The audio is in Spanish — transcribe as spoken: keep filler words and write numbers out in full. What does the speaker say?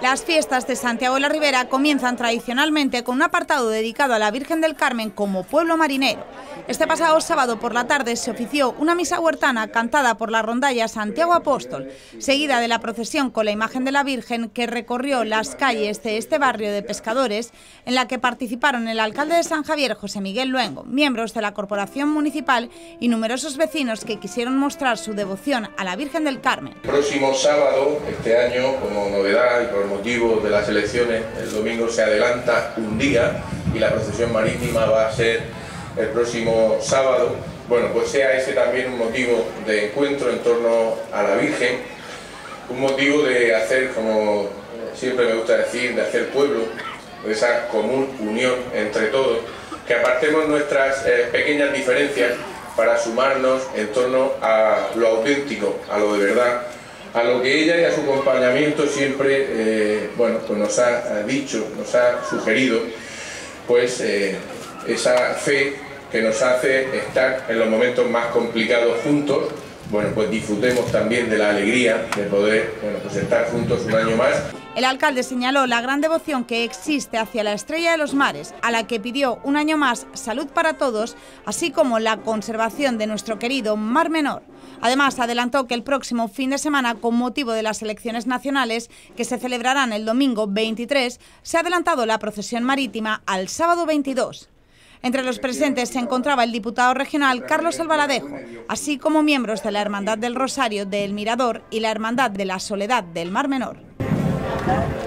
Las fiestas de Santiago de la Ribera comienzan tradicionalmente con un apartado dedicado a la Virgen del Carmen como pueblo marinero. Este pasado sábado por la tarde se ofició una misa huertana cantada por la rondalla Santiago Apóstol, seguida de la procesión con la imagen de la Virgen que recorrió las calles de este barrio de pescadores, en la que participaron el alcalde de San Javier, José Miguel Luengo, miembros de la corporación municipal y numerosos vecinos que quisieron mostrar su devoción a la Virgen del Carmen. El próximo sábado, este año, como novedad y por motivo de las elecciones, el domingo se adelanta un día y la procesión marítima va a ser el próximo sábado. Bueno, pues sea ese también un motivo de encuentro en torno a la Virgen, un motivo de hacer, como siempre me gusta decir, de hacer pueblo, de esa común unión entre todos, que apartemos nuestras eh, pequeñas diferencias para sumarnos en torno a lo auténtico, a lo de verdad, a lo que ella y a su acompañamiento siempre eh, bueno, pues nos ha dicho, nos ha sugerido, pues eh, esa fe que nos hace estar en los momentos más complicados juntos. Bueno, pues disfrutemos también de la alegría de poder bueno, pues estar juntos un año más. El alcalde señaló la gran devoción que existe hacia la Estrella de los Mares, a la que pidió un año más salud para todos, así como la conservación de nuestro querido Mar Menor. Además, adelantó que el próximo fin de semana, con motivo de las elecciones nacionales, que se celebrarán el domingo veintitrés, se ha adelantado la procesión marítima al sábado veintidós. Entre los presentes se encontraba el diputado regional Carlos Albaladejo, así como miembros de la Hermandad del Rosario de El Mirador y la Hermandad de la Soledad del Mar Menor.